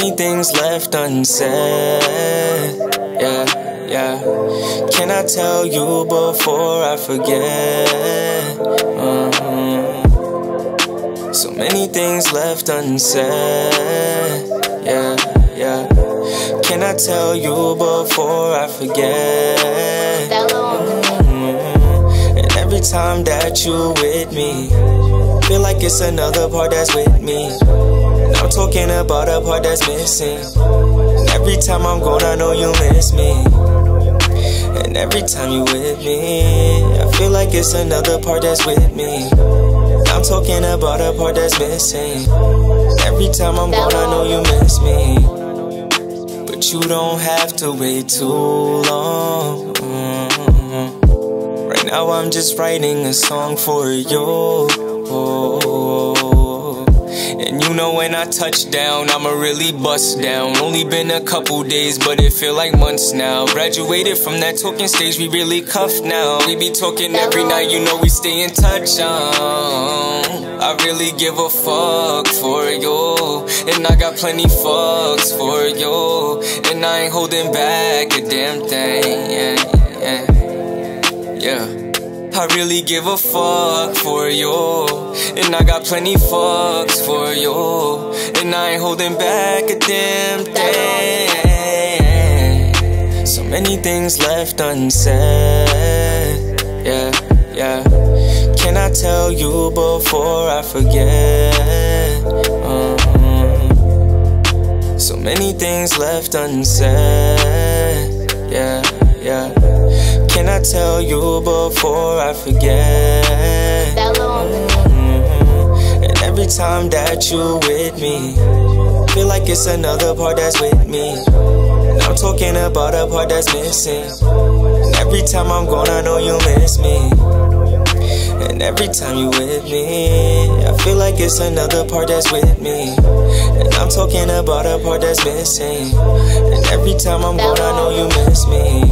many things left unsaid. Yeah. Can I tell you before I forget? So many things left unsaid. Yeah. Can I tell you before I forget? And every time that you with me, feel like it's another part that's with me. And I'm talking about a part that's missing. And every time I'm gone, I know you miss me. And every time you with me, I feel like it's another part that's with me. And I'm talking about a part that's missing. And every time I'm gone, I know you miss me. But you don't have to wait too long. Right now I'm just writing a song for you. And you know when I touch down, I'ma really bust down. Only been a couple days, but it feel like months now. Graduated from that talking stage, we really cuffed now. We be talking every night, you know we stay in touch. I really give a fuck for you, and I got plenty fucks for you, and I ain't holding back a damn thing. Yeah. I really give a fuck for you, and I got plenty fucks for you, and I ain't holding back a damn thing. So many things left unsaid. Yeah. Can I tell you before I forget? So many things left unsaid. Yeah. Can I tell you before I forget? And every time that you with me, feel like it's another part that's with me. And I'm talking about a part that's missing. And every time I'm gone, I know you miss me. And every time you with me, I feel like it's another part that's with me. And I'm talking about a part that's missing. And every time I'm gone, I know you miss me.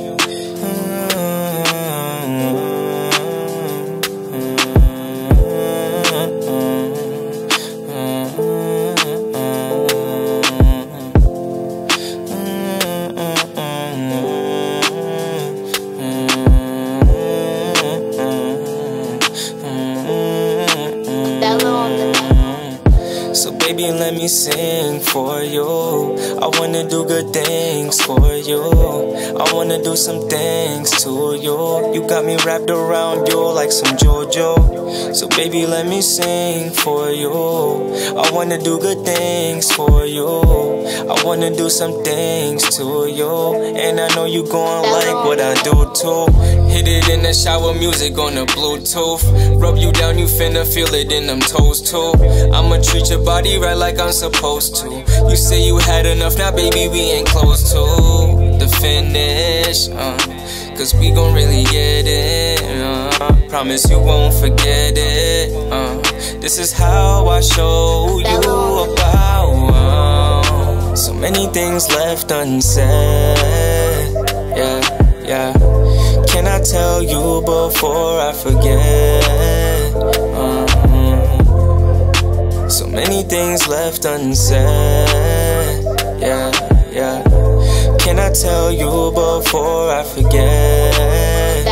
So baby, let me sing for you. I wanna do good things for you. I wanna do some things to you. You got me wrapped around you like some JoJo. So baby, let me sing for you. I wanna do good things for you. I wanna do some things to you, and I know you gon' like what I do too. Hit it in the shower, music on the Bluetooth. Rub you down, you finna feel it in them toes too. I'ma treat your body right like I'm supposed to. You say you had enough, now baby we ain't close to the finish. Cause we gon' really get it. Promise you won't forget it. This is how I show you about. So many things left unsaid. Yeah. Can I tell you before I forget? So many things left unsaid. Yeah. Can I tell you before I forget?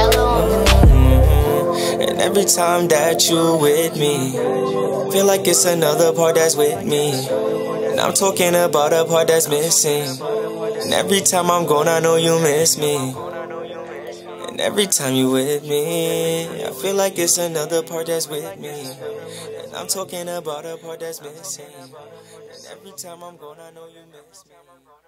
And every time that you with me, feel like it's another part that's with me. And I'm talking about a part that's missing. And every time I'm gone, I know you miss me. And every time you with me, I feel like it's another part that's with me. And I'm talking about a part that's missing. And every time I'm gone, I know you miss me.